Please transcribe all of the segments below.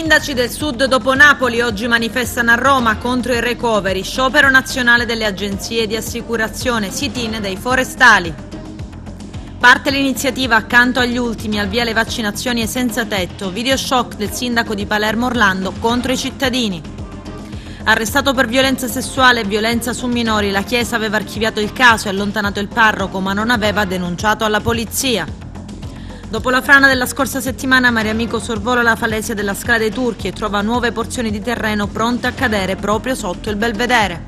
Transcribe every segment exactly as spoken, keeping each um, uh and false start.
Sindaci del Sud dopo Napoli oggi manifestano a Roma contro i recovery, sciopero nazionale delle agenzie di assicurazione, sit-in dei forestali. Parte l'iniziativa Accanto agli ultimi, al via le vaccinazioni ai senza tetto, video shock del sindaco di Palermo Orlando contro i cittadini. Arrestato per violenza sessuale e violenza su minori, la Chiesa aveva archiviato il caso e allontanato il parroco, ma non aveva denunciato alla polizia. Dopo la frana della scorsa settimana, Mariamico sorvola la falesia della Scala dei Turchi e trova nuove porzioni di terreno pronte a cadere proprio sotto il belvedere.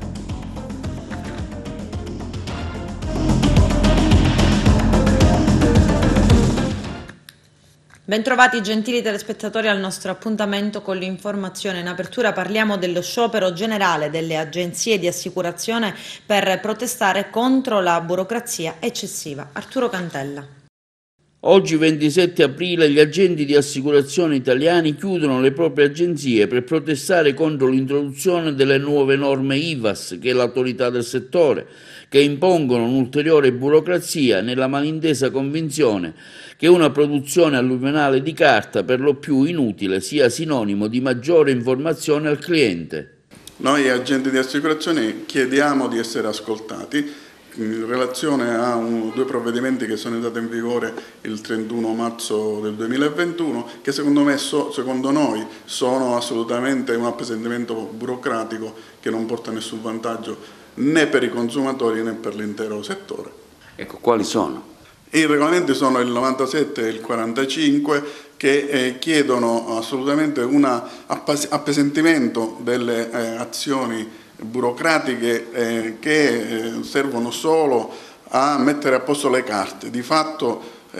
Bentrovati gentili telespettatori al nostro appuntamento con l'informazione. In apertura parliamo dello sciopero generale delle agenzie di assicurazione per protestare contro la burocrazia eccessiva. Arturo Cantella. Oggi ventisette aprile gli agenti di assicurazione italiani chiudono le proprie agenzie per protestare contro l'introduzione delle nuove norme I V A S, che è l'autorità del settore, che impongono un'ulteriore burocrazia nella malintesa convinzione che una produzione alluvionale di carta, per lo più inutile, sia sinonimo di maggiore informazione al cliente. Noi agenti di assicurazione chiediamo di essere ascoltati in relazione a un, due provvedimenti che sono entrati in vigore il trentuno marzo del duemilaventuno, che secondo me, so, secondo noi, sono assolutamente un appesantimento burocratico che non porta nessun vantaggio né per i consumatori né per l'intero settore. Ecco, quali sono? I regolamenti sono il novantasette e il quarantacinque che eh, chiedono assolutamente un appesantimento delle eh, azioni burocratiche eh, che eh, servono solo a mettere a posto le carte. Di fatto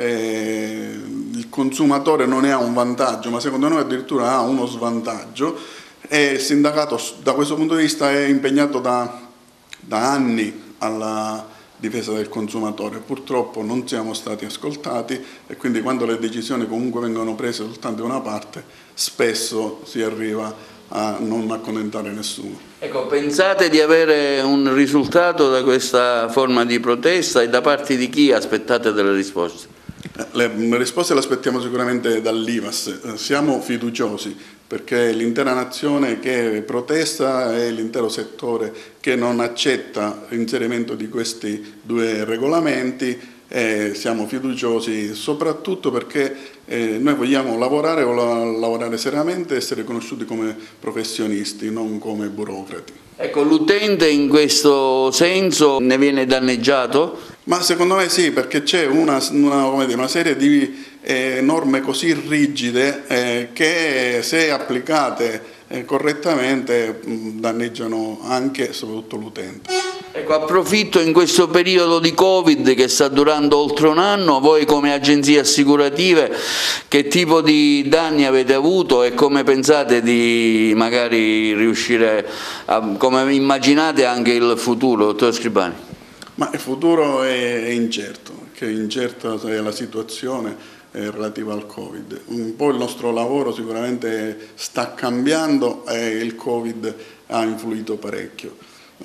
eh, il consumatore non ne ha un vantaggio, ma secondo noi addirittura ha uno svantaggio, e il sindacato da questo punto di vista è impegnato da, da anni alla difesa del consumatore. Purtroppo non siamo stati ascoltati e quindi quando le decisioni comunque vengono prese soltanto da una parte, spesso si arriva a non accontentare nessuno. Ecco, pensate di avere un risultato da questa forma di protesta e da parte di chi aspettate delle risposte? Le risposte le aspettiamo sicuramente dall'I V A S, siamo fiduciosi perché l'intera nazione che protesta è l'intero settore che non accetta l'inserimento di questi due regolamenti. Eh, siamo fiduciosi soprattutto perché eh, noi vogliamo lavorare o la, lavorare seriamente e essere conosciuti come professionisti, non come burocrati. Ecco, l'utente in questo senso ne viene danneggiato? Ma secondo me sì, perché c'è una, una, come dire, una serie di eh, norme così rigide eh, che se applicate eh, correttamente mh, danneggiano anche e soprattutto l'utente. Ecco, approfitto in questo periodo di Covid che sta durando oltre un anno, voi come agenzie assicurative che tipo di danni avete avuto e come pensate di magari riuscire a, come immaginate anche il futuro, dottor Scribani? Ma il futuro è incerto, che incerta è la situazione relativa al Covid. Un po' il nostro lavoro sicuramente sta cambiando e il Covid ha influito parecchio.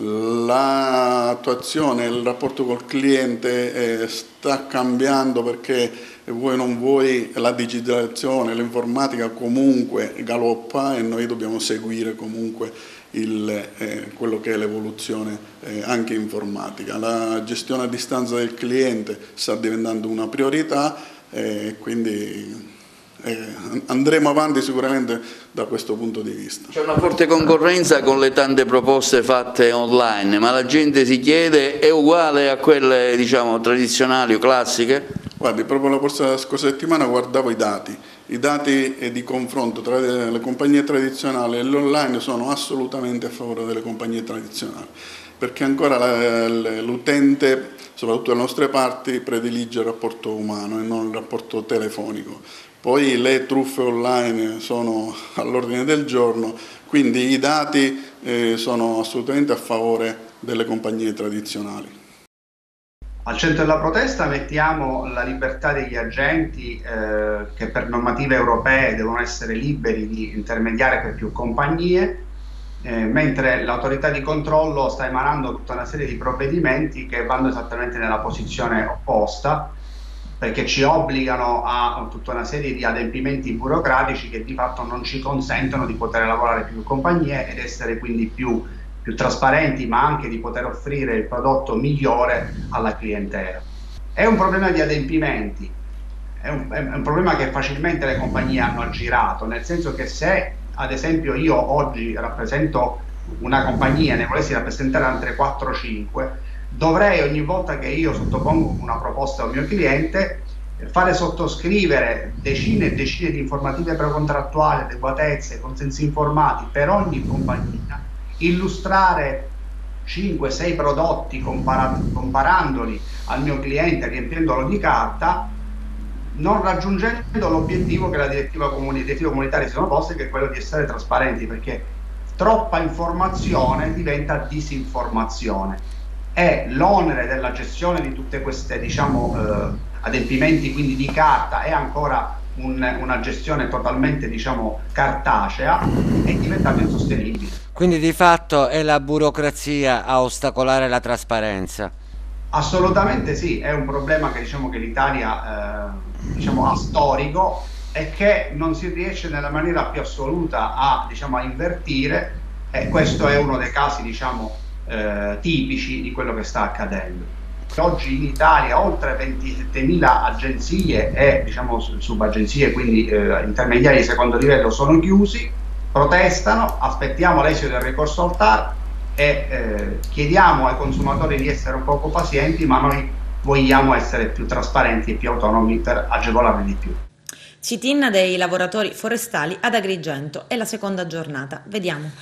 L'attuazione, il rapporto col cliente eh, sta cambiando perché vuoi non vuoi la digitalizzazione, l'informatica comunque galoppa e noi dobbiamo seguire comunque il, eh, quello che è l'evoluzione eh, anche informatica. La gestione a distanza del cliente sta diventando una priorità e eh, quindi Eh, andremo avanti sicuramente da questo punto di vista. C'è una forte concorrenza con le tante proposte fatte online, ma la gente si chiede, è uguale a quelle diciamo tradizionali o classiche? Guardi, proprio la scorsa settimana guardavo i dati, i dati di confronto tra le compagnie tradizionali e l'online sono assolutamente a favore delle compagnie tradizionali, perché ancora l'utente, soprattutto dalle nostre parti, predilige il rapporto umano e non il rapporto telefonico. Poi le truffe online sono all'ordine del giorno, quindi i dati eh, sono assolutamente a favore delle compagnie tradizionali. Al centro della protesta mettiamo la libertà degli agenti eh, che per normative europee devono essere liberi di intermediare per più compagnie, eh, mentre l'autorità di controllo sta emanando tutta una serie di provvedimenti che vanno esattamente nella posizione opposta, perché ci obbligano a tutta una serie di adempimenti burocratici che di fatto non ci consentono di poter lavorare più in compagnie ed essere quindi più, più trasparenti, ma anche di poter offrire il prodotto migliore alla clientela. È un problema di adempimenti, è un, è un problema che facilmente le compagnie hanno aggirato, nel senso che se ad esempio io oggi rappresento una compagnia, ne volessi rappresentare altre quattro cinque, dovrei ogni volta che io sottopongo una proposta al mio cliente fare sottoscrivere decine e decine di informative precontrattuali, adeguatezze, consensi informati per ogni compagnia, illustrare cinque sei prodotti comparandoli al mio cliente, riempiendolo di carta, non raggiungendo l'obiettivo che la direttiva, comuni, direttiva comunitaria si sono poste, che è quello di essere trasparenti, perché troppa informazione diventa disinformazione. E l'onere della gestione di tutte queste, diciamo, eh, adempimenti quindi di carta è ancora un, una gestione totalmente, diciamo, cartacea, è diventato insostenibile. Quindi di fatto è la burocrazia a ostacolare la trasparenza? Assolutamente sì, è un problema che, diciamo, che l'Italia eh, diciamo, ha storico e che non si riesce nella maniera più assoluta a, diciamo, a invertire, e questo è uno dei casi, diciamo, Eh, tipici di quello che sta accadendo. Oggi in Italia oltre ventisettemila agenzie e, diciamo, subagenzie, quindi eh, intermediari di secondo livello, sono chiusi, protestano, aspettiamo l'esito del ricorso al T A R e eh, chiediamo ai consumatori di essere un poco pazienti, ma noi vogliamo essere più trasparenti e più autonomi per agevolarli di più. Sit-in dei lavoratori forestali ad Agrigento è la seconda giornata. Vediamo.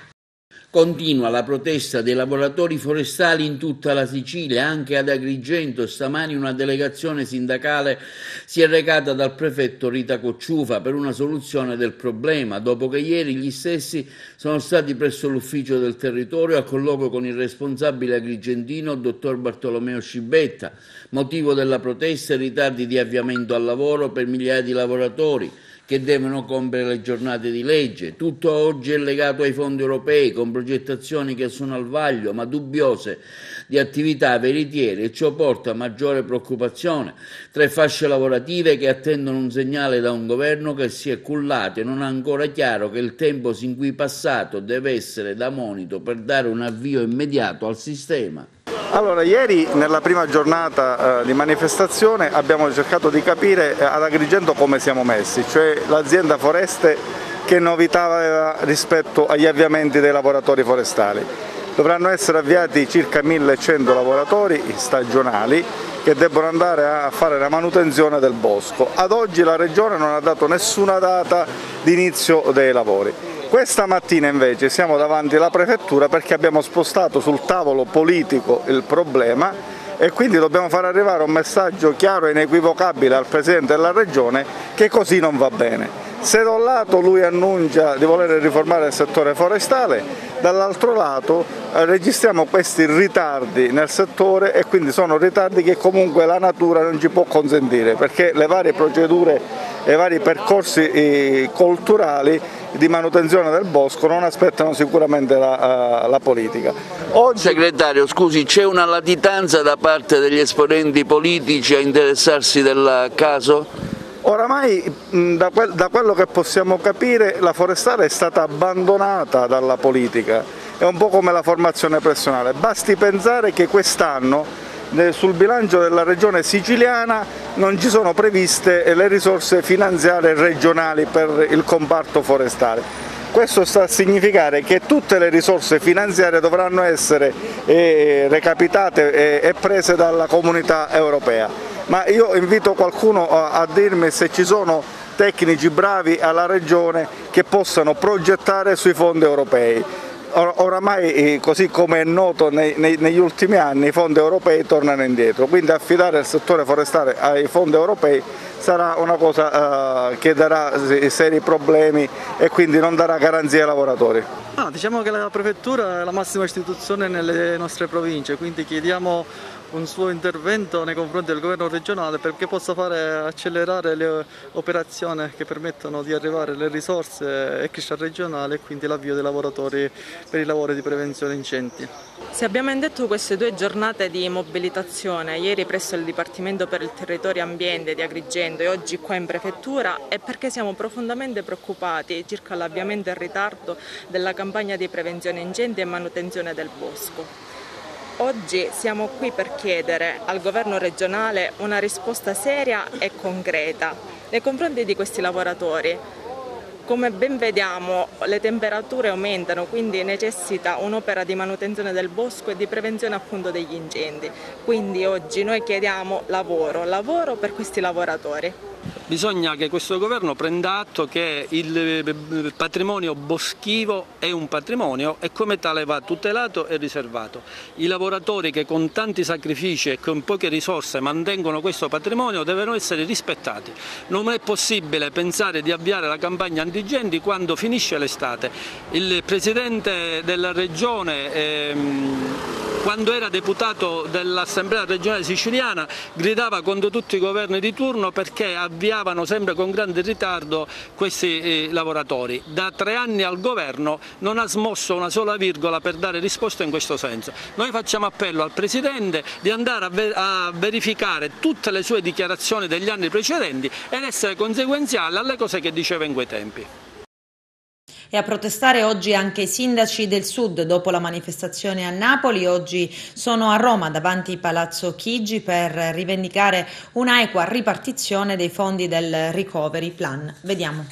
Continua la protesta dei lavoratori forestali in tutta la Sicilia, anche ad Agrigento. Stamani una delegazione sindacale si è recata dal prefetto Rita Cocciufa per una soluzione del problema, dopo che ieri gli stessi sono stati presso l'ufficio del territorio a colloquio con il responsabile agrigentino, dottor Bartolomeo Scibetta. Motivo della protesta: ritardi di avviamento al lavoro per migliaia di lavoratori che devono compiere le giornate di legge. Tutto oggi è legato ai fondi europei, con progettazioni che sono al vaglio ma dubbiose di attività veritiere, e ciò porta a maggiore preoccupazione tra le fasce lavorative che attendono un segnale da un governo che si è cullato e non ha ancora chiaro che il tempo sin qui passato deve essere da monito per dare un avvio immediato al sistema. Allora, ieri nella prima giornata eh, di manifestazione abbiamo cercato di capire eh, ad Agrigento come siamo messi, cioè l'azienda Foreste che novità aveva rispetto agli avviamenti dei lavoratori forestali. Dovranno essere avviati circa millecento lavoratori stagionali che debbono andare a fare la manutenzione del bosco. Ad oggi la Regione non ha dato nessuna data di inizio dei lavori. Questa mattina invece siamo davanti alla prefettura perché abbiamo spostato sul tavolo politico il problema e quindi dobbiamo far arrivare un messaggio chiaro e inequivocabile al Presidente della Regione che così non va bene. Se da un lato lui annuncia di voler riformare il settore forestale, dall'altro lato eh, registriamo questi ritardi nel settore, e quindi sono ritardi che comunque la natura non ci può consentire, perché le varie procedure e i vari percorsi eh, culturali di manutenzione del bosco non aspettano sicuramente la, uh, la politica. Oggi... Segretario, scusi, c'è una latitanza da parte degli esponenti politici a interessarsi del caso? Oramai da, quel, da quello che possiamo capire la forestale è stata abbandonata dalla politica, è un po' come la formazione personale, basti pensare che quest'anno sul bilancio della regione siciliana non ci sono previste le risorse finanziarie regionali per il comparto forestale. Questo sta a significare che tutte le risorse finanziarie dovranno essere eh, recapitate e, e prese dalla comunità europea. Ma io invito qualcuno a, a dirmi se ci sono tecnici bravi alla regione che possano progettare sui fondi europei. Or, oramai, così come è noto nei, nei, negli ultimi anni, i fondi europei tornano indietro, quindi affidare il settore forestale ai fondi europei sarà una cosa uh, che darà seri problemi e quindi non darà garanzie ai lavoratori. No, diciamo che la prefettura è la massima istituzione nelle nostre province, quindi chiediamo un suo intervento nei confronti del governo regionale perché possa fare accelerare le operazioni che permettono di arrivare alle risorse extra regionali e quindi l'avvio dei lavoratori per i lavori di prevenzione incendi. Se abbiamo indetto queste due giornate di mobilitazione, ieri presso il Dipartimento per il Territorio e Ambiente di Agrigento e oggi qua in Prefettura, è perché siamo profondamente preoccupati circa l'avviamento in ritardo della campagna di prevenzione incendi e manutenzione del bosco. Oggi siamo qui per chiedere al governo regionale una risposta seria e concreta nei confronti di questi lavoratori. Come ben vediamo le temperature aumentano, quindi necessita un'opera di manutenzione del bosco e di prevenzione appunto degli incendi. Quindi oggi noi chiediamo lavoro, lavoro per questi lavoratori. Bisogna che questo governo prenda atto che il patrimonio boschivo è un patrimonio e come tale va tutelato e riservato. I lavoratori che con tanti sacrifici e con poche risorse mantengono questo patrimonio devono essere rispettati. Non è possibile pensare di avviare la campagna antincendi quando finisce l'estate. Il Presidente della Regione ehm, quando era deputato dell'Assemblea regionale siciliana gridava contro tutti i governi di turno perché avviavano sempre con grande ritardo questi eh, lavoratori. Da tre anni al governo non ha smosso una sola virgola per dare risposta in questo senso. Noi facciamo appello al Presidente di andare a, ver a verificare tutte le sue dichiarazioni degli anni precedenti ed essere conseguenziale alle cose che diceva in quei tempi. E a protestare oggi anche i sindaci del Sud dopo la manifestazione a Napoli. Oggi sono a Roma davanti Palazzo Chigi per rivendicare una equa ripartizione dei fondi del Recovery Plan. Vediamo.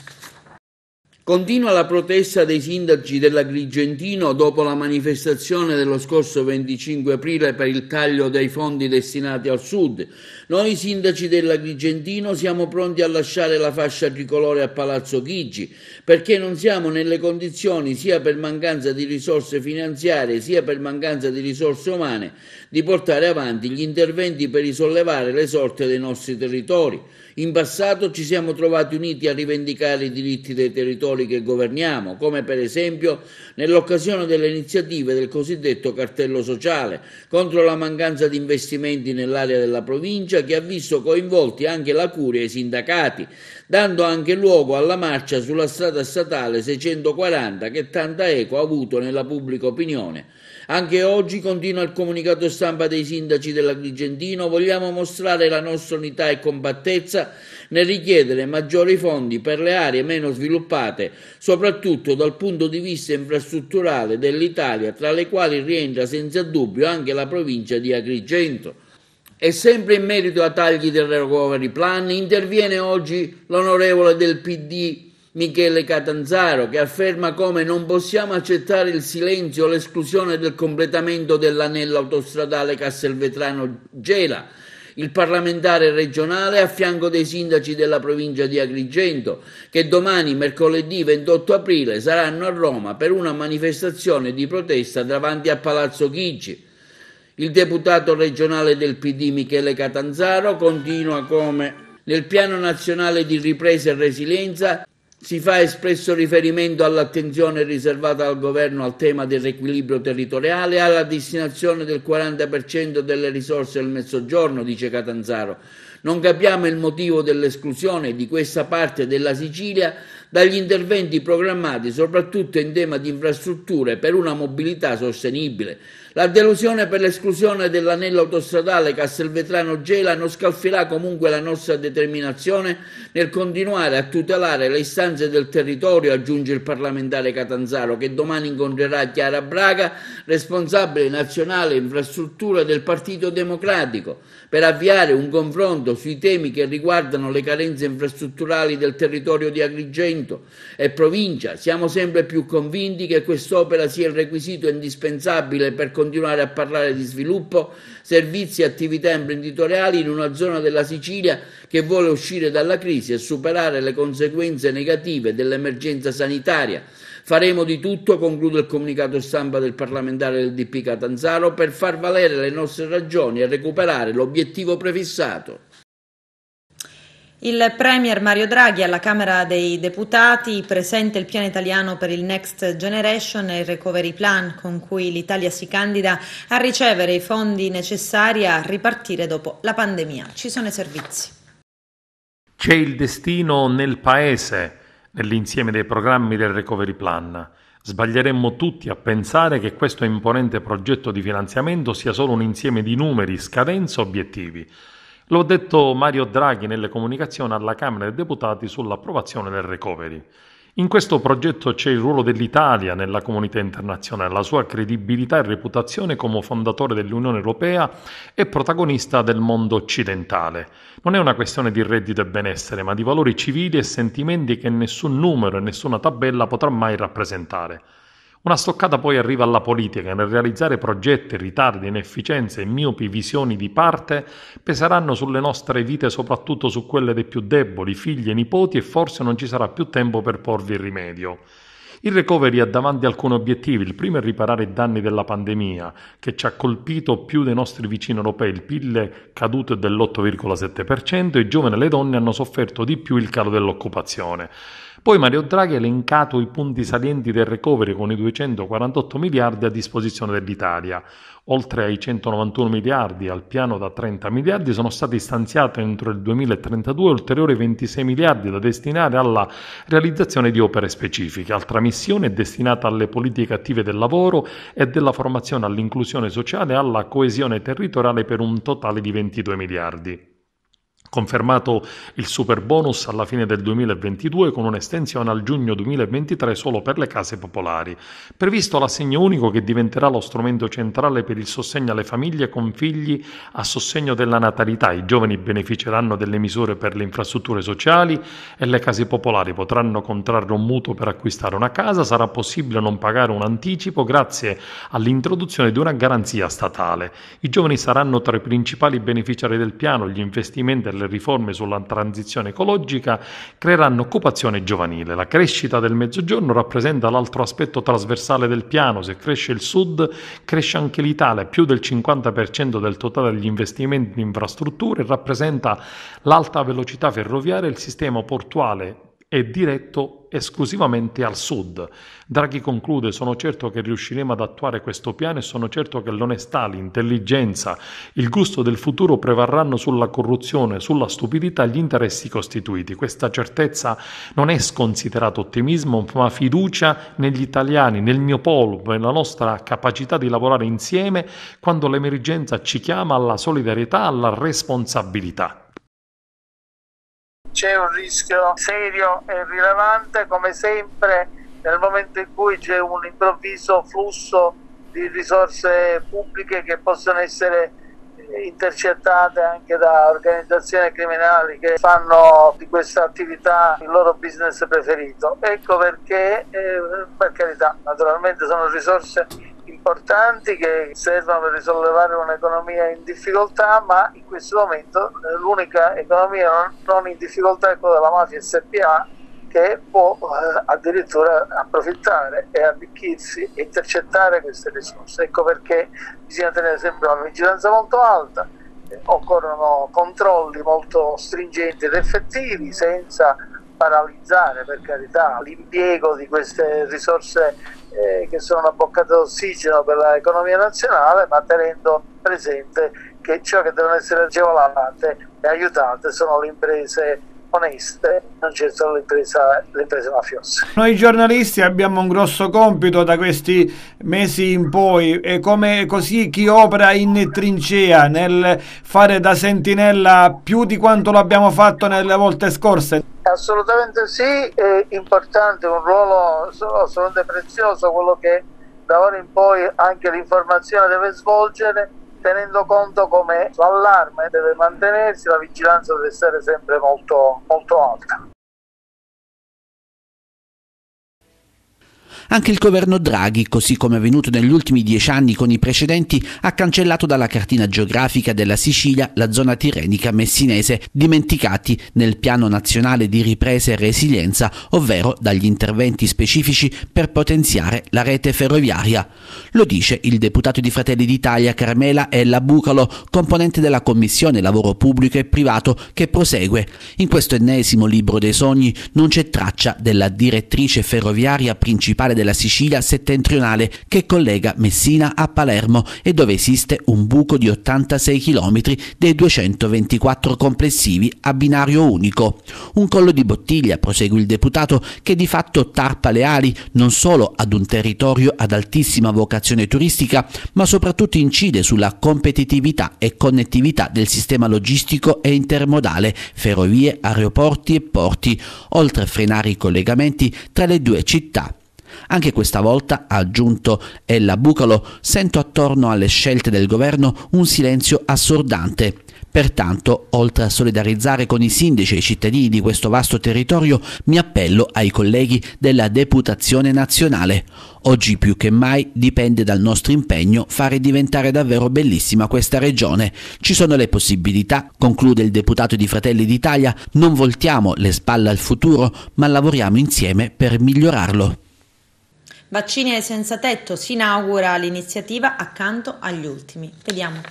Continua la protesta dei sindaci dell'Agrigentino dopo la manifestazione dello scorso venticinque aprile per il taglio dei fondi destinati al Sud. Noi sindaci dell'Agrigentino siamo pronti a lasciare la fascia tricolore a Palazzo Chigi perché non siamo nelle condizioni, sia per mancanza di risorse finanziarie sia per mancanza di risorse umane, di portare avanti gli interventi per risollevare le sorti dei nostri territori. In passato ci siamo trovati uniti a rivendicare i diritti dei territori che governiamo, come per esempio nell'occasione delle iniziative del cosiddetto cartello sociale, contro la mancanza di investimenti nell'area della provincia che ha visto coinvolti anche la Curia e i sindacati, dando anche luogo alla marcia sulla strada statale seicentoquaranta che tanta eco ha avuto nella pubblica opinione. Anche oggi continua il comunicato stampa dei sindaci dell'Agrigentino, vogliamo mostrare la nostra unità e compattezza nel richiedere maggiori fondi per le aree meno sviluppate, soprattutto dal punto di vista infrastrutturale dell'Italia, tra le quali rientra senza dubbio anche la provincia di Agrigento. E sempre in merito a tagli del Recovery Plan interviene oggi l'onorevole del P D Michele Catanzaro, che afferma come non possiamo accettare il silenzio o l'esclusione del completamento dell'anello autostradale Castelvetrano-Gela. Il parlamentare regionale a fianco dei sindaci della provincia di Agrigento, che domani, mercoledì ventotto aprile, saranno a Roma per una manifestazione di protesta davanti a Palazzo Chigi. Il deputato regionale del P D Michele Catanzaro continua come nel piano nazionale di ripresa e resilienza si fa espresso riferimento all'attenzione riservata dal governo al tema del riequilibrio territoriale e alla destinazione del quaranta per cento delle risorse del Mezzogiorno, dice Catanzaro. Non capiamo il motivo dell'esclusione di questa parte della Sicilia dagli interventi programmati, soprattutto in tema di infrastrutture per una mobilità sostenibile. La delusione per l'esclusione dell'anello autostradale Castelvetrano-Gela non scalfirà comunque la nostra determinazione nel continuare a tutelare le istanze del territorio, aggiunge il parlamentare Catanzaro, che domani incontrerà Chiara Braga, responsabile nazionale infrastrutture del Partito Democratico, per avviare un confronto sui temi che riguardano le carenze infrastrutturali del territorio di Agrigento e provincia. Siamo sempre più convinti che quest'opera sia il requisito indispensabile per continuare a parlare di sviluppo, servizi e attività imprenditoriali in una zona della Sicilia che vuole uscire dalla crisi e superare le conseguenze negative dell'emergenza sanitaria. Faremo di tutto, conclude il comunicato stampa del parlamentare del D P Catanzaro, per far valere le nostre ragioni e recuperare l'obiettivo prefissato. Il Premier Mario Draghi alla Camera dei Deputati presenta il piano italiano per il Next Generation e il Recovery Plan, con cui l'Italia si candida a ricevere i fondi necessari a ripartire dopo la pandemia. Ci sono i servizi. C'è il destino nel Paese, nell'insieme dei programmi del Recovery Plan. Sbaglieremmo tutti a pensare che questo imponente progetto di finanziamento sia solo un insieme di numeri, scadenze, obiettivi. Lo ha detto Mario Draghi nelle comunicazioni alla Camera dei Deputati sull'approvazione del recovery. In questo progetto c'è il ruolo dell'Italia nella comunità internazionale, la sua credibilità e reputazione come fondatore dell'Unione Europea e protagonista del mondo occidentale. Non è una questione di reddito e benessere, ma di valori civili e sentimenti che nessun numero e nessuna tabella potrà mai rappresentare. Una stoccata poi arriva alla politica. Nel realizzare progetti, ritardi, inefficienze e miopi visioni di parte peseranno sulle nostre vite, soprattutto su quelle dei più deboli, figli e nipoti, e forse non ci sarà più tempo per porvi rimedio. Il recovery ha davanti alcuni obiettivi. Il primo è riparare i danni della pandemia, che ci ha colpito più dei nostri vicini europei. Il P I L è caduto dell'otto virgola sette per cento e i giovani e le donne hanno sofferto di più il calo dell'occupazione. Poi Mario Draghi ha elencato i punti salienti del recovery con i duecentoquarantotto miliardi a disposizione dell'Italia. Oltre ai centonovantuno miliardi al piano da trenta miliardi sono stati stanziati entro il duemilatrentadue ulteriori ventisei miliardi da destinare alla realizzazione di opere specifiche. Altra missione è destinata alle politiche attive del lavoro e della formazione, all'inclusione sociale e alla coesione territoriale per un totale di ventidue miliardi. Confermato il super bonus alla fine del duemilaventidue con un'estensione al giugno duemilaventitré solo per le case popolari. Previsto l'assegno unico che diventerà lo strumento centrale per il sostegno alle famiglie con figli a sostegno della natalità. I giovani beneficeranno delle misure per le infrastrutture sociali e le case popolari potranno contrarre un mutuo per acquistare una casa. Sarà possibile non pagare un anticipo grazie all'introduzione di una garanzia statale. I giovani saranno tra i principali beneficiari del piano. Gli investimenti e le riforme sulla transizione ecologica creeranno occupazione giovanile. La crescita del Mezzogiorno rappresenta l'altro aspetto trasversale del piano. Se cresce il Sud, cresce anche l'Italia. Più del cinquanta per cento del totale degli investimenti in infrastrutture rappresenta l'alta velocità ferroviaria e il sistema portuale è diretto esclusivamente al sud. Draghi conclude: sono certo che riusciremo ad attuare questo piano e sono certo che l'onestà, l'intelligenza, il gusto del futuro prevarranno sulla corruzione, sulla stupidità e gli interessi costituiti. Questa certezza non è sconsiderato ottimismo, ma fiducia negli italiani, nel mio popolo, nella nostra capacità di lavorare insieme quando l'emergenza ci chiama alla solidarietà, alla responsabilità. C'è un rischio serio e rilevante, come sempre nel momento in cui c'è un improvviso flusso di risorse pubbliche che possono essere intercettate anche da organizzazioni criminali che fanno di questa attività il loro business preferito. Ecco perché, eh, per carità, naturalmente sono risorse importanti che servono per risollevare un'economia in difficoltà, ma in questo momento l'unica economia non, non in difficoltà è quella della mafia S P A, che può eh, addirittura approfittare e arricchirsi e intercettare queste risorse. Ecco perché bisogna tenere sempre una vigilanza molto alta, eh, occorrono controlli molto stringenti ed effettivi senza paralizzare, per carità, l'impiego di queste risorse eh, che sono una boccata d'ossigeno per l'economia nazionale, ma tenendo presente che ciò che devono essere agevolate e aiutate sono le imprese oneste, non certo le imprese, le imprese mafiose. Noi giornalisti abbiamo un grosso compito da questi mesi in poi, e come così chi opera in trincea nel fare da sentinella più di quanto l'abbiamo fatto nelle volte scorse. Assolutamente sì, è importante, un ruolo assolutamente prezioso quello che da ora in poi anche l'informazione deve svolgere, tenendo conto come l'allarme deve mantenersi, la vigilanza deve essere sempre molto, molto alta. Anche il governo Draghi, così come è avvenuto negli ultimi dieci anni con i precedenti, ha cancellato dalla cartina geografica della Sicilia la zona tirrenica messinese, dimenticati nel Piano Nazionale di Ripresa e Resilienza, ovvero dagli interventi specifici per potenziare la rete ferroviaria. Lo dice il deputato di Fratelli d'Italia Carmela Ella Bucalo, componente della Commissione Lavoro Pubblico e Privato, che prosegue: in questo ennesimo libro dei sogni non c'è traccia della direttrice ferroviaria principale della Sicilia settentrionale che collega Messina a Palermo e dove esiste un buco di ottantasei chilometri dei duecentoventiquattro complessivi a binario unico. Un collo di bottiglia, prosegue il deputato, che di fatto tarpa le ali non solo ad un territorio ad altissima vocazione turistica, ma soprattutto incide sulla competitività e connettività del sistema logistico e intermodale, ferrovie, aeroporti e porti, oltre a frenare i collegamenti tra le due città. Anche questa volta, ha aggiunto Ella Bucalo, sento attorno alle scelte del governo un silenzio assordante. Pertanto, oltre a solidarizzare con i sindaci e i cittadini di questo vasto territorio, mi appello ai colleghi della Deputazione Nazionale. Oggi più che mai dipende dal nostro impegno fare diventare davvero bellissima questa regione. Ci sono le possibilità, conclude il deputato di Fratelli d'Italia, non voltiamo le spalle al futuro, ma lavoriamo insieme per migliorarlo. Vaccini ai senza tetto, si inaugura l'iniziativa Accanto agli ultimi. Vediamo.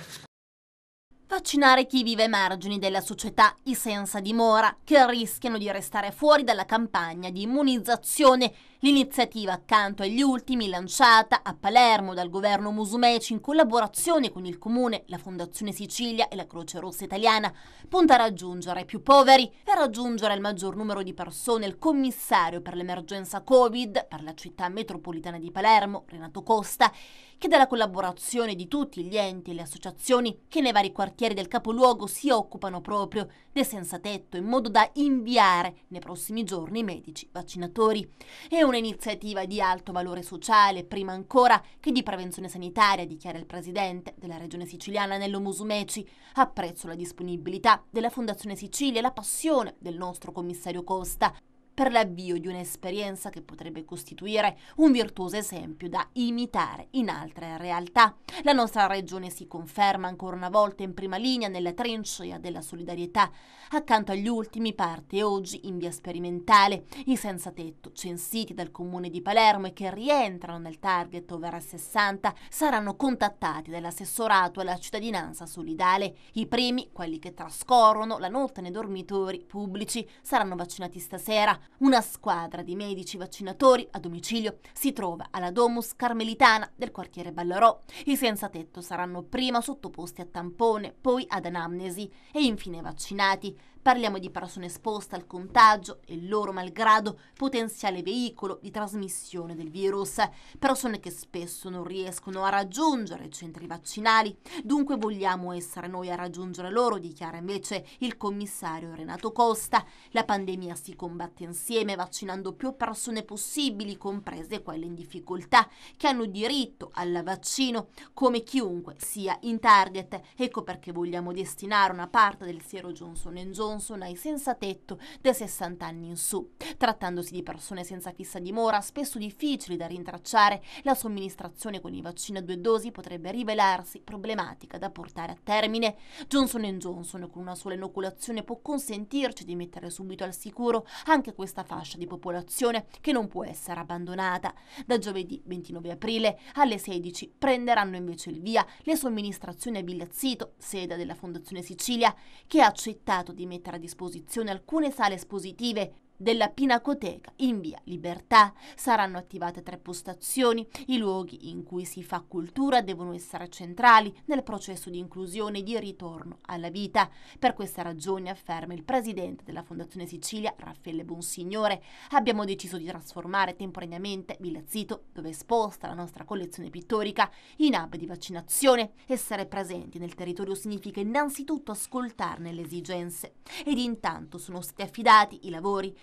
Vaccinare chi vive ai margini della società, i senza dimora, che rischiano di restare fuori dalla campagna di immunizzazione. L'iniziativa Accanto agli ultimi, lanciata a Palermo dal governo Musumeci in collaborazione con il Comune, la Fondazione Sicilia e la Croce Rossa Italiana, punta a raggiungere i più poveri e raggiungere il maggior numero di persone. Il commissario per l'emergenza Covid per la città metropolitana di Palermo, Renato Costa, chiede la collaborazione di tutti gli enti e le associazioni che nei vari quartieri del capoluogo si occupano proprio dei senza tetto, in modo da inviare nei prossimi giorni i medici vaccinatori. È un'iniziativa di alto valore sociale, prima ancora che di prevenzione sanitaria, dichiara il presidente della regione siciliana Nello Musumeci. Apprezzo la disponibilità della Fondazione Sicilia e la passione del nostro commissario Costa per l'avvio di un'esperienza che potrebbe costituire un virtuoso esempio da imitare in altre realtà. La nostra regione si conferma ancora una volta in prima linea nella trincea della solidarietà. Accanto agli ultimi parte oggi in via sperimentale i senza tetto censiti dal comune di Palermo e che rientrano nel target over sessanta saranno contattati dall'assessorato alla cittadinanza solidale. I primi, quelli che trascorrono la notte nei dormitori pubblici, saranno vaccinati stasera. Una squadra di medici vaccinatori a domicilio si trova alla Domus Carmelitana del quartiere Ballarò. I senza tetto saranno prima sottoposti a tampone, poi ad anamnesi e infine vaccinati. Parliamo di persone esposte al contagio e, loro malgrado, potenziale veicolo di trasmissione del virus. Persone che spesso non riescono a raggiungere i centri vaccinali. Dunque vogliamo essere noi a raggiungere loro, dichiara invece il commissario Renato Costa. La pandemia si combatte insieme, vaccinando più persone possibili, comprese quelle in difficoltà, che hanno diritto al vaccino, come chiunque sia in target. Ecco perché vogliamo destinare una parte del siero Johnson and Johnson ai senza tetto dai sessanta anni in su. Trattandosi di persone senza fissa dimora, spesso difficili da rintracciare, la somministrazione con i vaccini a due dosi potrebbe rivelarsi problematica da portare a termine. Johnson and Johnson con una sola inoculazione può consentirci di mettere subito al sicuro anche questa fascia di popolazione, che non può essere abbandonata. Da giovedì ventinove aprile alle sedici prenderanno invece il via le somministrazioni a Villazzito, sede della Fondazione Sicilia, che ha accettato di mettere a disposizione alcune sale espositive della Pinacoteca in via Libertà. Saranno attivate tre postazioni. I luoghi in cui si fa cultura devono essere centrali nel processo di inclusione e di ritorno alla vita. Per questa ragione, afferma il presidente della Fondazione Sicilia, Raffaele Bonsignore, abbiamo deciso di trasformare temporaneamente Villazzito, dove è esposta la nostra collezione pittorica, in hub di vaccinazione. Essere presenti nel territorio significa innanzitutto ascoltarne le esigenze ed intanto sono stati affidati i lavori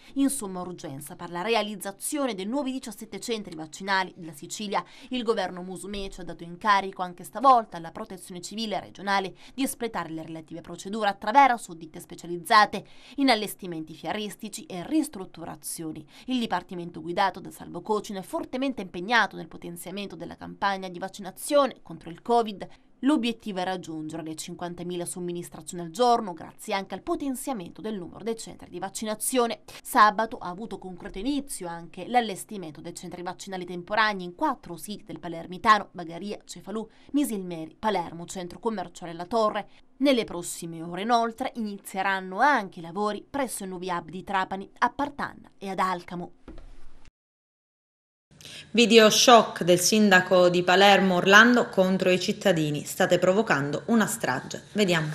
In somma urgenza per la realizzazione dei nuovi diciassette centri vaccinali della Sicilia, il governo Musumeci ha dato incarico anche stavolta alla Protezione Civile regionale di espletare le relative procedure attraverso ditte specializzate in allestimenti fieristici e ristrutturazioni. Il dipartimento guidato da Salvo Cocina è fortemente impegnato nel potenziamento della campagna di vaccinazione contro il Covid. L'obiettivo è raggiungere le cinquantamila somministrazioni al giorno, grazie anche al potenziamento del numero dei centri di vaccinazione. Sabato ha avuto concreto inizio anche l'allestimento dei centri vaccinali temporanei in quattro siti del Palermitano, Bagaria, Cefalù, Misilmeri, Palermo, centro commerciale La Torre. Nelle prossime ore, inoltre, inizieranno anche i lavori presso i nuovi hub di Trapani, a Partanna e ad Alcamo. Video shock del sindaco di Palermo Orlando contro i cittadini. State provocando una strage. Vediamo.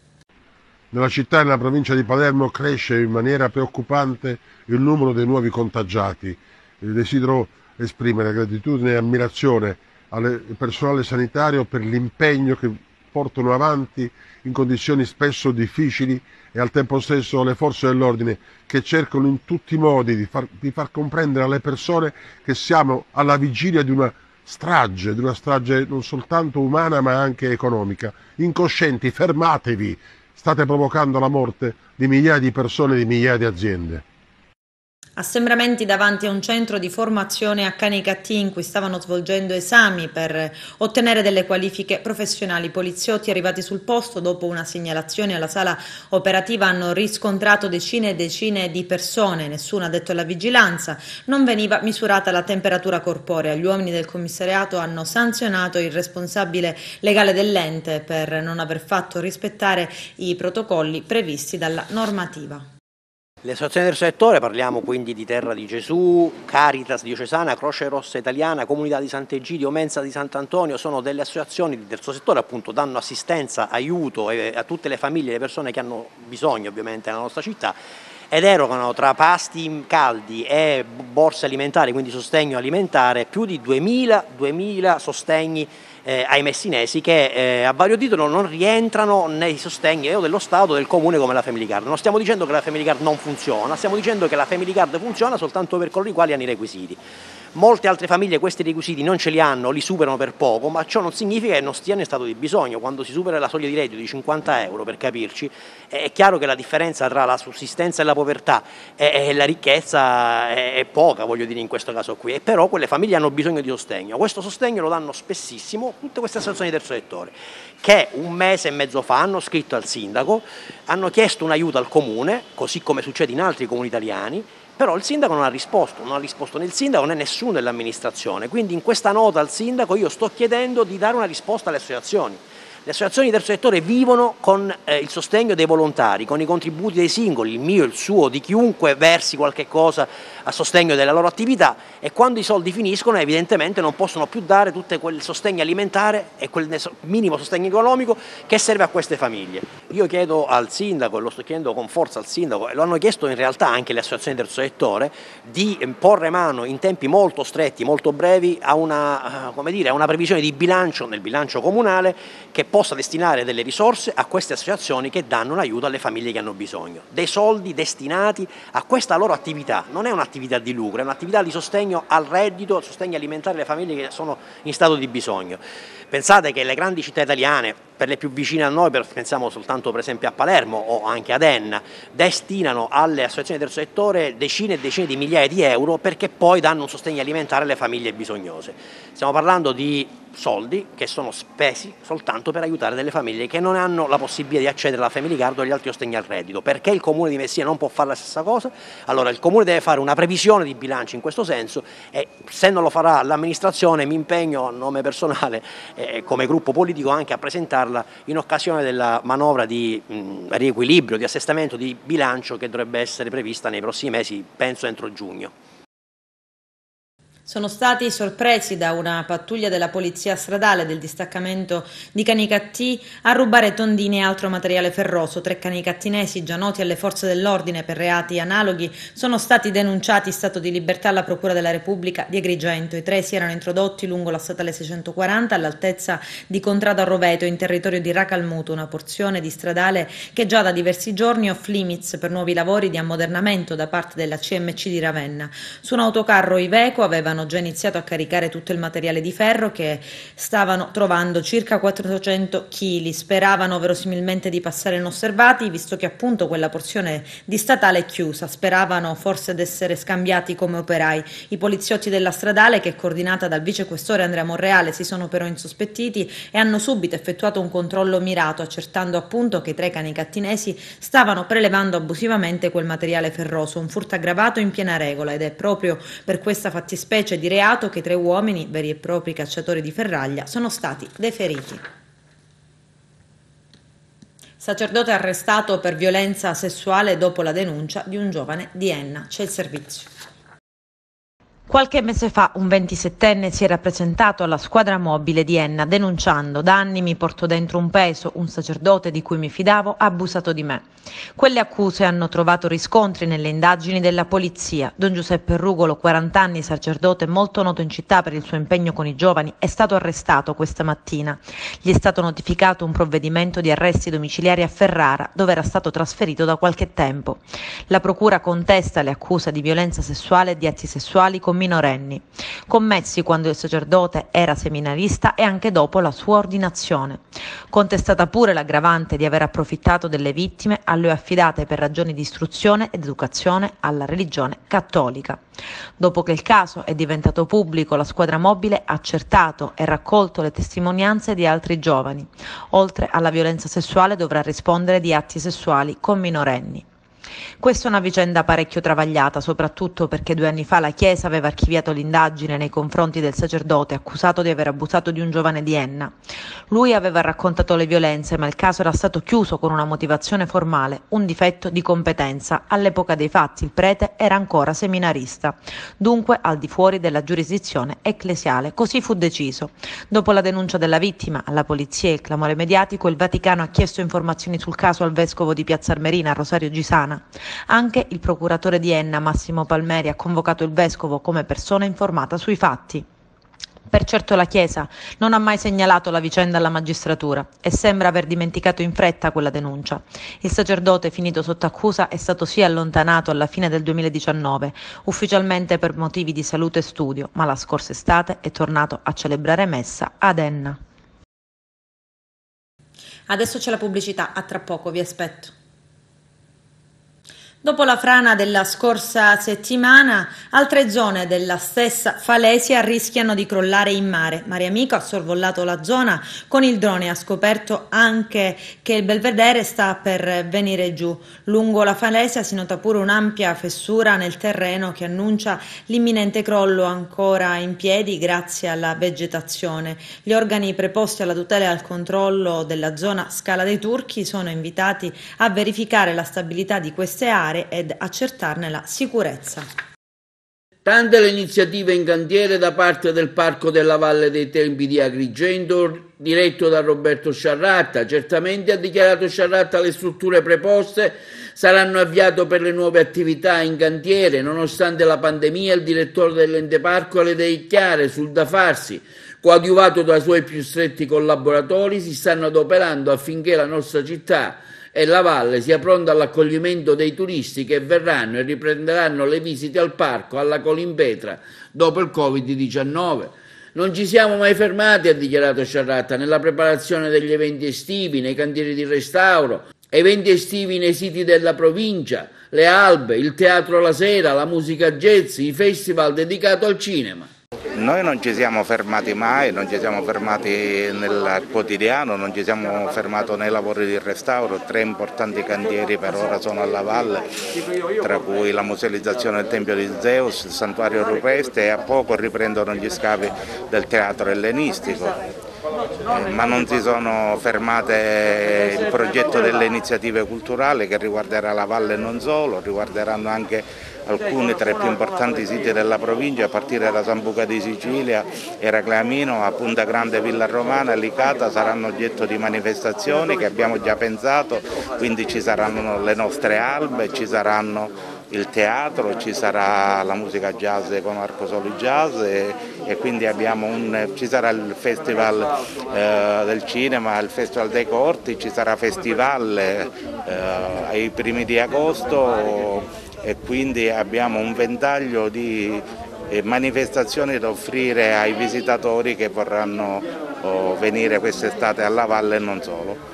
Nella città e nella provincia di Palermo cresce in maniera preoccupante il numero dei nuovi contagiati. Desidero esprimere gratitudine e ammirazione al personale sanitario per l'impegno che portano avanti in condizioni spesso difficili e al tempo stesso le forze dell'ordine che cercano in tutti i modi di far, di far comprendere alle persone che siamo alla vigilia di una strage, di una strage non soltanto umana ma anche economica. Incoscienti, fermatevi, state provocando la morte di migliaia di persone e di migliaia di aziende. Assembramenti davanti a un centro di formazione a Canicattì in cui stavano svolgendo esami per ottenere delle qualifiche professionali. Poliziotti arrivati sul posto dopo una segnalazione alla sala operativa hanno riscontrato decine e decine di persone. Nessuno ha detto alla vigilanza. Non veniva misurata la temperatura corporea. Gli uomini del commissariato hanno sanzionato il responsabile legale dell'ente per non aver fatto rispettare i protocolli previsti dalla normativa. Le associazioni del settore, parliamo quindi di Terra di Gesù, Caritas diocesana, Croce Rossa Italiana, Comunità di Sant'Egidio, Mensa di Sant'Antonio, sono delle associazioni del terzo settore, appunto danno assistenza, aiuto a tutte le famiglie e le persone che hanno bisogno ovviamente nella nostra città ed erogano tra pasti caldi e borse alimentari, quindi sostegno alimentare, più di duemila sostegni Eh, ai messinesi che eh, a vario titolo non rientrano nei sostegni o dello Stato o del Comune come la Family Card. Non stiamo dicendo che la Family Card non funziona, stiamo dicendo che la Family Card funziona soltanto per coloro i quali hanno i requisiti. Molte altre famiglie questi requisiti non ce li hanno, li superano per poco, ma ciò non significa che non stiano in stato di bisogno. Quando si supera la soglia di reddito di cinquanta euro, per capirci, è chiaro che la differenza tra la sussistenza e la povertà e la ricchezza è poca, voglio dire, in questo caso qui. E però quelle famiglie hanno bisogno di sostegno. Questo sostegno lo danno spessissimo tutte queste associazioni del terzo settore, che un mese e mezzo fa hanno scritto al sindaco, hanno chiesto un aiuto al comune, così come succede in altri comuni italiani, però il sindaco non ha risposto, non ha risposto né il sindaco né nessuno dell'amministrazione, quindi in questa nota al sindaco io sto chiedendo di dare una risposta alle associazioni. Le associazioni di terzo settore vivono con eh, il sostegno dei volontari, con i contributi dei singoli, il mio, il suo, di chiunque versi qualche cosa a sostegno della loro attività e quando i soldi finiscono evidentemente non possono più dare tutto quel sostegno alimentare e quel minimo sostegno economico che serve a queste famiglie. Io chiedo al sindaco, e lo sto chiedendo con forza al sindaco, e lo hanno chiesto in realtà anche le associazioni del terzo settore, di porre mano in tempi molto stretti, molto brevi, a una, come dire, a una previsione di bilancio nel bilancio comunale che possa destinare delle risorse a queste associazioni che danno un aiuto alle famiglie che hanno bisogno, dei soldi destinati a questa loro attività. Non è un'attività di lucro, è un'attività di sostegno al reddito, al sostegno alimentare alle famiglie che sono in stato di bisogno. Pensate che le grandi città italiane, per le più vicine a noi, pensiamo soltanto per esempio a Palermo o anche ad Enna, destinano alle associazioni del terzo settore decine e decine di migliaia di euro perché poi danno un sostegno alimentare alle famiglie bisognose. Stiamo parlando di soldi che sono spesi soltanto per aiutare delle famiglie che non hanno la possibilità di accedere alla Family Card o agli altri sostegni al reddito. Perché il Comune di Messina non può fare la stessa cosa? Allora il Comune deve fare una previsione di bilancio in questo senso e se non lo farà l'amministrazione mi impegno a nome personale eh, come gruppo politico anche a presentarla in occasione della manovra di mh, riequilibrio, di assestamento di bilancio che dovrebbe essere prevista nei prossimi mesi, penso entro giugno. sono stati sorpresi da una pattuglia della polizia stradale del distaccamento di Canicattì a rubare tondini e altro materiale ferroso. Tre canicattinesi già noti alle forze dell'ordine per reati analoghi sono stati denunciati in stato di libertà alla Procura della Repubblica di Agrigento. I tre si erano introdotti lungo la statale seicentoquaranta all'altezza di Contrada Roveto in territorio di Racalmuto, una porzione di stradale che già da diversi giorni off limits per nuovi lavori di ammodernamento da parte della C M C di Ravenna. Su un autocarro Iveco avevano già iniziato a caricare tutto il materiale di ferro che stavano trovando, circa quattrocento chili. Speravano verosimilmente di passare inosservati, visto che appunto quella porzione di statale è chiusa. Speravano forse di essere scambiati come operai. I poliziotti della stradale, che è coordinata dal vicequestore Andrea Monreale, si sono però insospettiti e hanno subito effettuato un controllo mirato, accertando appunto che i tre canicattinesi stavano prelevando abusivamente quel materiale ferroso, un furto aggravato in piena regola, ed è proprio per questa fattispecie di reato che tre uomini, veri e propri cacciatori di ferraglia, sono stati deferiti. Sacerdote arrestato per violenza sessuale dopo la denuncia di un giovane di Enna. C'è il servizio. Qualche mese fa un ventisettenne si era presentato alla squadra mobile di Enna denunciando: da anni mi porto dentro un peso, un sacerdote di cui mi fidavo ha abusato di me. Quelle accuse hanno trovato riscontri nelle indagini della polizia. Don Giuseppe Rugolo, quaranta anni, sacerdote molto noto in città per il suo impegno con i giovani, è stato arrestato questa mattina. Gli è stato notificato un provvedimento di arresti domiciliari a Ferrara, dove era stato trasferito da qualche tempo. La procura contesta le accuse di violenza sessuale e di atti sessuali con minorenni, commessi quando il sacerdote era seminarista e anche dopo la sua ordinazione. Contestata pure l'aggravante di aver approfittato delle vittime a lui affidate per ragioni di istruzione ed educazione alla religione cattolica. Dopo che il caso è diventato pubblico, la squadra mobile ha accertato e raccolto le testimonianze di altri giovani. Oltre alla violenza sessuale dovrà rispondere di atti sessuali con minorenni. Questa è una vicenda parecchio travagliata, soprattutto perché due anni fa la Chiesa aveva archiviato l'indagine nei confronti del sacerdote accusato di aver abusato di un giovane di Enna. Lui aveva raccontato le violenze, ma il caso era stato chiuso con una motivazione formale, un difetto di competenza. All'epoca dei fatti il prete era ancora seminarista, dunque al di fuori della giurisdizione ecclesiale. Così fu deciso. Dopo la denuncia della vittima alla polizia e il clamore mediatico, il Vaticano ha chiesto informazioni sul caso al vescovo di Piazza Armerina, Rosario Gisana. Anche il procuratore di Enna, Massimo Palmeri, ha convocato il vescovo come persona informata sui fatti. Per certo la Chiesa non ha mai segnalato la vicenda alla magistratura e sembra aver dimenticato in fretta quella denuncia. Il sacerdote finito sotto accusa è stato sì allontanato alla fine del duemiladiciannove, ufficialmente per motivi di salute e studio, ma la scorsa estate è tornato a celebrare messa ad Enna. Adesso c'è la pubblicità, a tra poco, vi aspetto. Dopo la frana della scorsa settimana, altre zone della stessa Falesia rischiano di crollare in mare. Mare Amico ha sorvolato la zona con il drone e ha scoperto anche che il Belvedere sta per venire giù. Lungo la Falesia si nota pure un'ampia fessura nel terreno che annuncia l'imminente crollo, ancora in piedi grazie alla vegetazione. Gli organi preposti alla tutela e al controllo della zona Scala dei Turchi sono invitati a verificare la stabilità di queste aree ed accertarne la sicurezza. Tante le iniziative in cantiere da parte del Parco della Valle dei Tempii di Agrigento, diretto da Roberto Sciarratta. Certamente, ha dichiarato Sciarratta, le strutture preposte saranno avviate per le nuove attività in cantiere. Nonostante la pandemia, il direttore dell'ente parco ha le idee chiare sul da farsi. Coadiuvato dai suoi più stretti collaboratori, si stanno adoperando affinché la nostra città e la valle sia pronta all'accoglimento dei turisti che verranno e riprenderanno le visite al parco alla Colimpetra dopo il covid diciannove. Non ci siamo mai fermati, ha dichiarato Sciarratta, nella preparazione degli eventi estivi, nei cantieri di restauro, eventi estivi nei siti della provincia, le albe, il teatro la sera, la musica jazz, i festival dedicati al cinema. Noi non ci siamo fermati mai, non ci siamo fermati nel quotidiano, non ci siamo fermati nei lavori di restauro. Tre importanti cantieri per ora sono alla valle, tra cui la musealizzazione del Tempio di Zeus, il santuario rupestre, e a poco riprendono gli scavi del teatro ellenistico. eh, ma non si sono fermate il progetto delle iniziative culturali che riguarderà la valle e non solo, riguarderanno anche alcuni tra i più importanti siti della provincia, a partire da Sambuca di Sicilia, Eracleamino, a Punta Grande, Villa Romana, Licata, saranno oggetto di manifestazioni che abbiamo già pensato, quindi ci saranno le nostre albe, ci saranno il teatro, ci sarà la musica jazz con Arco Soli Jazz e, e quindi abbiamo un, ci sarà il festival eh, del cinema, il festival dei corti, ci sarà festival eh, ai primi di agosto e quindi abbiamo un ventaglio di manifestazioni da offrire ai visitatori che vorranno oh, venire quest'estate alla valle e non solo.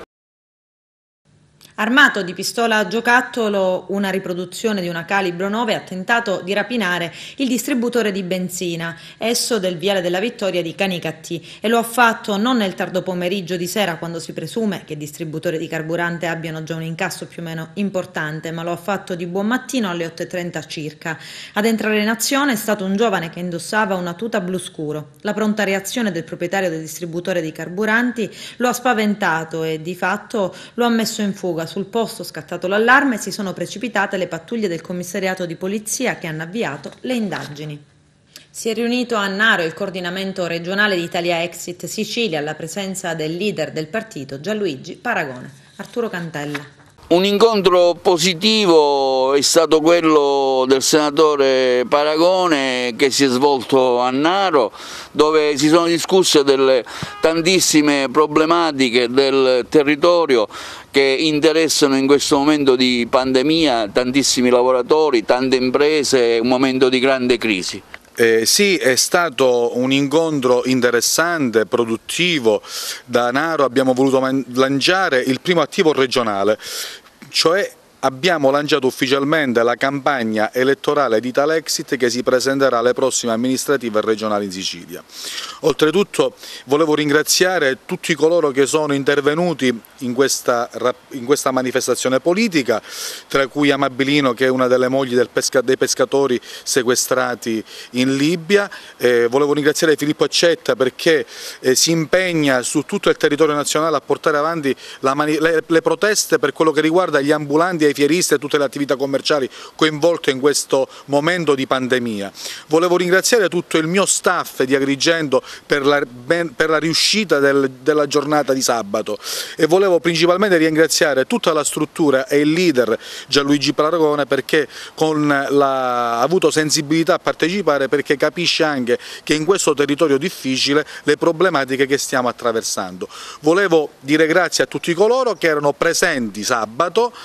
Armato di pistola a giocattolo, una riproduzione di una calibro nove, ha tentato di rapinare il distributore di benzina, esso del Viale della Vittoria di Canicattì, e lo ha fatto non nel tardo pomeriggio di sera, quando si presume che i distributori di carburante abbiano già un incasso più o meno importante, ma lo ha fatto di buon mattino alle otto e trenta circa. Ad entrare in azione è stato un giovane che indossava una tuta blu scuro. La pronta reazione del proprietario del distributore di carburanti lo ha spaventato e di fatto lo ha messo in fuga. Sul posto, scattato l'allarme, si sono precipitate le pattuglie del commissariato di polizia che hanno avviato le indagini. Si è riunito a Annaro il coordinamento regionale di Italia Exit Sicilia alla presenza del leader del partito Gianluigi Paragone. Arturo Cantella. Un incontro positivo è stato quello del senatore Paragone che si è svolto a Annaro, dove si sono discusse delle tantissime problematiche del territorio che interessano in questo momento di pandemia tantissimi lavoratori, tante imprese, un momento di grande crisi. Eh, sì, è stato un incontro interessante, produttivo. Da Annaro abbiamo voluto lanciare il primo attivo regionale, cioè abbiamo lanciato ufficialmente la campagna elettorale di Italexit che si presenterà alle prossime amministrative regionali in Sicilia. Oltretutto volevo ringraziare tutti coloro che sono intervenuti in questa, in questa manifestazione politica, tra cui Amabilino, che è una delle mogli del pesca, dei pescatori sequestrati in Libia. Eh, volevo ringraziare Filippo Accetta perché eh, si impegna su tutto il territorio nazionale a portare avanti la le, le proteste per quello che riguarda gli ambulanti e i fieristi e tutte le attività commerciali coinvolte in questo momento di pandemia. Volevo ringraziare tutto il mio staff di Agrigento per la, per la riuscita del, della giornata di sabato e volevo principalmente ringraziare tutta la struttura e il leader Gianluigi Paragone perché con la, ha avuto sensibilità a partecipare, perché capisce anche che in questo territorio difficile le problematiche che stiamo attraversando. Volevo dire grazie a tutti coloro che erano presenti sabato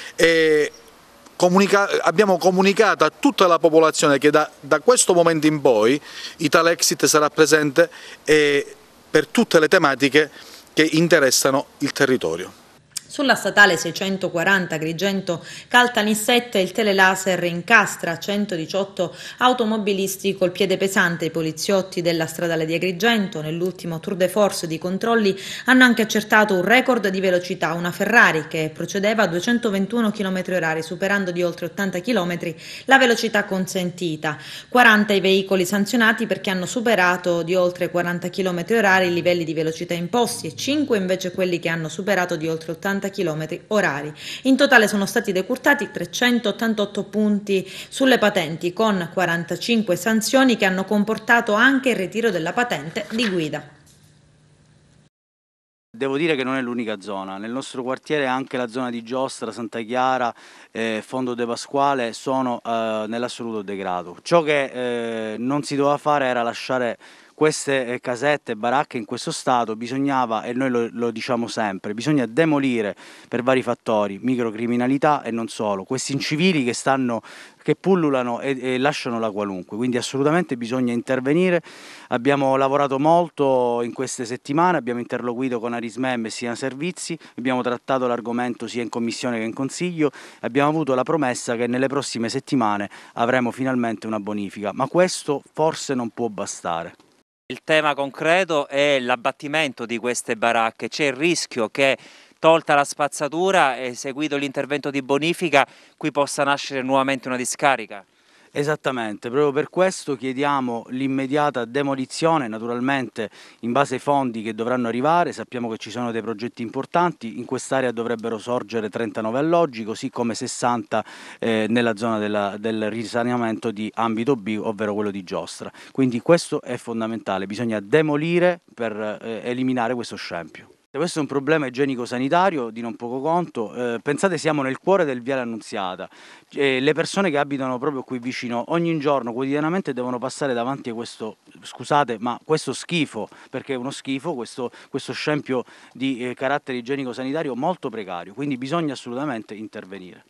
e comunica- abbiamo comunicato a tutta la popolazione che da, da questo momento in poi Italexit sarà presente eh, per tutte le tematiche che interessano il territorio. Sulla statale seicentoquaranta Agrigento-Caltanissette il telelaser incastra centodiciotto automobilisti col piede pesante. I poliziotti della stradale di Agrigento nell'ultimo tour de force di controlli hanno anche accertato un record di velocità, una Ferrari che procedeva a duecentoventuno chilometri orari superando di oltre ottanta chilometri la velocità consentita. quaranta i veicoli sanzionati perché hanno superato di oltre quaranta chilometri orari i livelli di velocità imposti e cinque invece quelli che hanno superato di oltre ottanta chilometri orari. In totale sono stati decurtati trecentottantotto punti sulle patenti, con quarantacinque sanzioni che hanno comportato anche il ritiro della patente di guida. Devo dire che non è l'unica zona, nel nostro quartiere anche la zona di Giostra, Santa Chiara, eh, Fondo De Pasquale sono eh, nell'assoluto degrado. Ciò che eh, non si doveva fare era lasciare queste casette, baracche in questo stato. Bisognava, e noi lo, lo diciamo sempre, bisogna demolire per vari fattori, microcriminalità e non solo, questi incivili che stanno che pullulano e, e lasciano la qualunque, quindi assolutamente bisogna intervenire. Abbiamo lavorato molto in queste settimane, abbiamo interloquito con Arisme e Messina Servizi, abbiamo trattato l'argomento sia in commissione che in consiglio, abbiamo avuto la promessa che nelle prossime settimane avremo finalmente una bonifica, ma questo forse non può bastare. Il tema concreto è l'abbattimento di queste baracche. C'è il rischio che, tolta la spazzatura e seguito l'intervento di bonifica, qui possa nascere nuovamente una discarica? Esattamente, proprio per questo chiediamo l'immediata demolizione, naturalmente in base ai fondi che dovranno arrivare. Sappiamo che ci sono dei progetti importanti, in quest'area dovrebbero sorgere trentanove alloggi, così come sessanta eh, nella zona della, del risanamento di ambito B, ovvero quello di Giostra. Quindi questo è fondamentale, bisogna demolire per eh, eliminare questo scempio. Questo è un problema igienico-sanitario di non poco conto. Eh, pensate, siamo nel cuore del Viale Annunziata. Eh, le persone che abitano proprio qui vicino ogni giorno, quotidianamente, devono passare davanti a questo, scusate, ma questo schifo, perché è uno schifo, questo, questo scempio di eh, carattere igienico-sanitario molto precario, quindi bisogna assolutamente intervenire.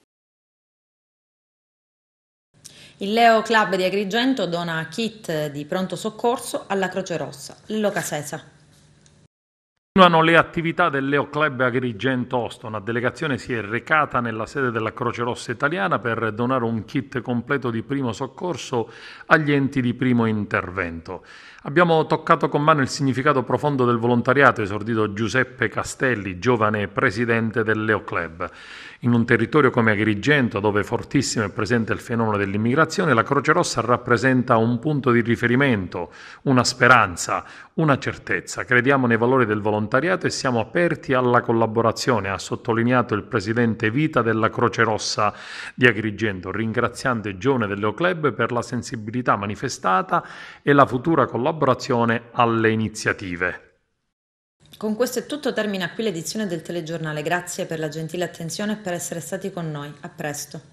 Il Leo Club di Agrigento dona kit di pronto soccorso alla Croce Rossa. Lello Casesa. Continuano le attività del Leo Club Agrigento Osto. Una delegazione si è recata nella sede della Croce Rossa Italiana per donare un kit completo di primo soccorso agli enti di primo intervento. Abbiamo toccato con mano il significato profondo del volontariato, esordito Giuseppe Castelli, giovane presidente del Leo Club. In un territorio come Agrigento, dove fortissimo è presente il fenomeno dell'immigrazione, la Croce Rossa rappresenta un punto di riferimento, una speranza, una certezza. Crediamo nei valori del volontariato e siamo aperti alla collaborazione, ha sottolineato il presidente Vita della Croce Rossa di Agrigento, ringraziando i giovani del Leo Club per la sensibilità manifestata e la futura collaborazione alle iniziative. Con questo è tutto, termina qui l'edizione del telegiornale. Grazie per la gentile attenzione e per essere stati con noi. A presto.